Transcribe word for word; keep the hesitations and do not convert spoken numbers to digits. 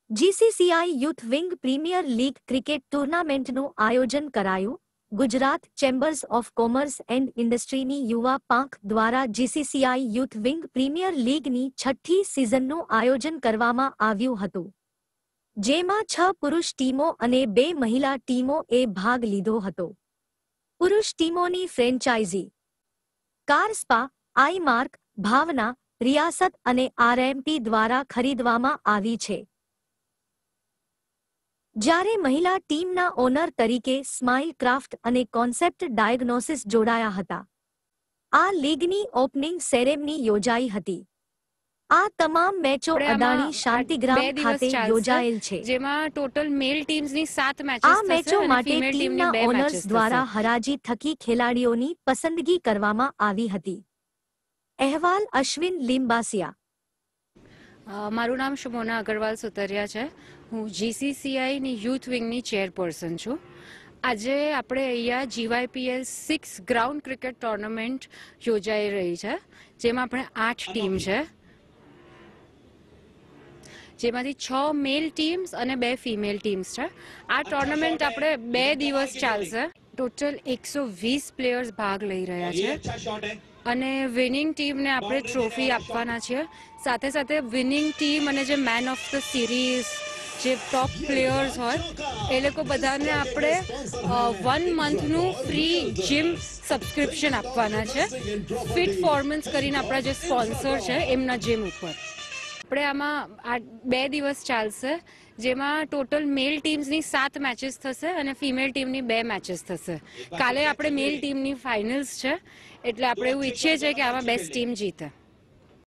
GCCI youth wing premier league cricket ટુર્નામેન્ટનું આયોજન કરાયું. Gujarat chambers of commerce and ઇન્ડસ્ટ્રીની યુવા પાંખ દ્વારા જીસીસીઆઈ યુથ વિંગ પ્રીમિયર લીગની છઠ્ઠી સિઝનનું આયોજન કરવામાં આવ્યું હતું, જેમાં છ પુરુષ ટીમો અને બે મહિલા ટીમોએ ભાગ લીધો હતો. પુરુષ ટીમોની franchise car spa, I mark, Bhavana, Riyasat અને આરએમપી દ્વારા ખરીદવામાં આવી છે, જ્યારે મહિલા ટીમના ઓનર તરીકે સ્માઇલ ક્રાફ્ટ અને કોન્સેપ્ટ ડાયગ્નોસિસ જોડાયા હતા. આ લીગની ઓપનિંગ સેરેમની યોજાઈ હતી. આ તમામ મેચો અદાણી શાંતિગ્રામ ખાતે યોજાયેલ છે, જેમાં ટોટલ મેલ ટીમ્સની સાત મેચીસ આ મેચો માટે ટીમના ઓનર્સ દ્વારા હરાજી થકી ખેલાડીઓની પસંદગી કરવામાં આવી હતી. અહેવાલ અશ્વિન લિંબાસિયા. મારું નામ શુમોના અગરવાલ સુતરિયા છે. હું જીસીસીઆઈની યુથ વિંગની ચેરપર્સન છું. આજે આપણે અહીંયા GYPL six ground cricket tournament યોજાઈ રહી છે, જેમાં આપણે આઠ ટીમ છે, જેમાંથી છ મેલ ટીમ્સ અને બે ફિમેલ ટીમ્સ છે. આ ટુર્નામેન્ટ આપણે બે દિવસ ચાલશે. ટોટલ એકસો વીસ પ્લેયર્સ ભાગ લઈ રહ્યા છે અને વિનિંગ ટીમને આપણે ટ્રોફી આપવાના છીએ. સાથે સાથે વિનિંગ ટીમ અને જે મેન ઓફ ધ સિરીઝ, જે ટોપ પ્લેયર્સ હોય, એ લોકો બધાને આપણે વન મંથનું ફ્રી જીમ સબસ્ક્રિપ્શન આપવાના છે, ફિટ ફોર્મન્સ કરીને આપણા જે સ્પોન્સર છે એમના જીમ ઉપર. આપણે આમાં આ બે દિવસ ચાલશે, જેમાં ટોટલ મેલ ટીમ્સની સાત મેચીસ થશે અને ફિમેલ ટીમની બે મેચીસ થશે. કાલે આપણે મેલ ટીમની ફાઇનલ્સ છે, એટલે આપણે એવું ઈચ્છીએ છીએ કે આમાં બેસ્ટ ટીમ જીતે.